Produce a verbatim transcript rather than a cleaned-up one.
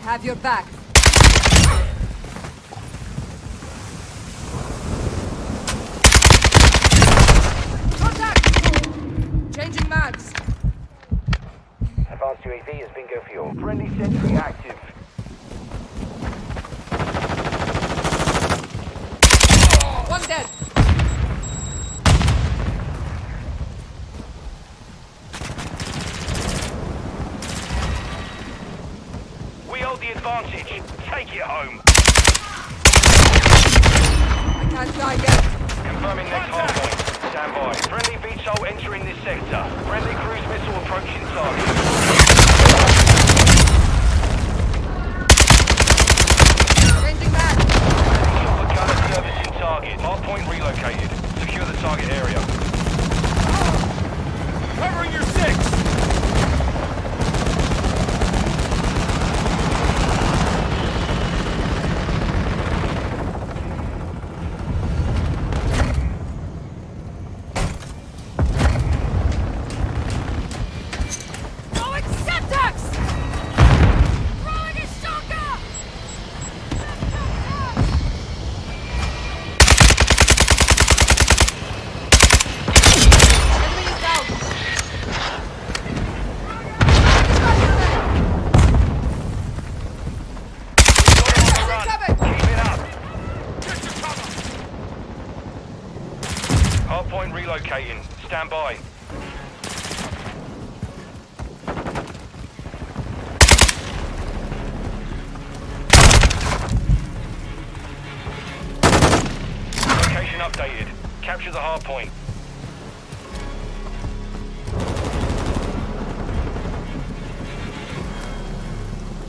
have your back. Contact! Changing mags. Advanced U A V has bingo fuel. Friendly sentry active. One dead. We hold the advantage. Take it home. I can't die yet. Confirming next hardpoint. Stand by. Friendly V TOL entering this sector. Friendly cruise missile approaching target. Changing mag. Chopper gunner servicing target. Hardpoint relocated. Secure the target area. Covering your six! Hardpoint relocating. Stand by. Location updated. Capture the hardpoint.